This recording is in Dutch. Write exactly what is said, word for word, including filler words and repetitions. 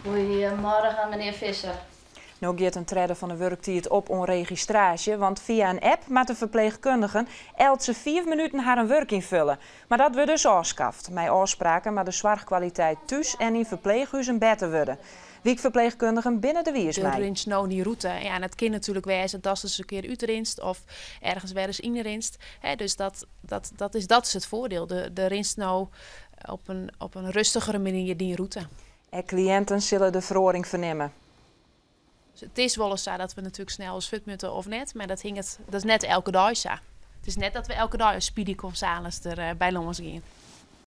Goedemorgen, meneer Visser. Nu gaat een trede van de werktijd op on registratie, want via een app met de verpleegkundigen elkt ze vier minuten haar een werk invullen. Maar dat wordt dus afschaft. Met afspraken maar de zorgkwaliteit thuis en in verpleeghuizen beter worden. Wiekverpleegkundigen binnen de wiers De mee. rinst nou die route. Ja, en het kan natuurlijk wezen dat ze eens een keer uitrinst of ergens weer eens inrinst. Hè, dus dat, dat, dat, is, dat is het voordeel. De, de rinst nou op een, op een rustigere manier die route. En cliënten zullen de verhoring vernemen. Dus het is wel eens zo dat we natuurlijk snel eens fit moeten of net, maar dat, hing het, dat is net elke dag zo. Het is net dat we elke dag een Speedy Gonzales er uh, bij ons gaan.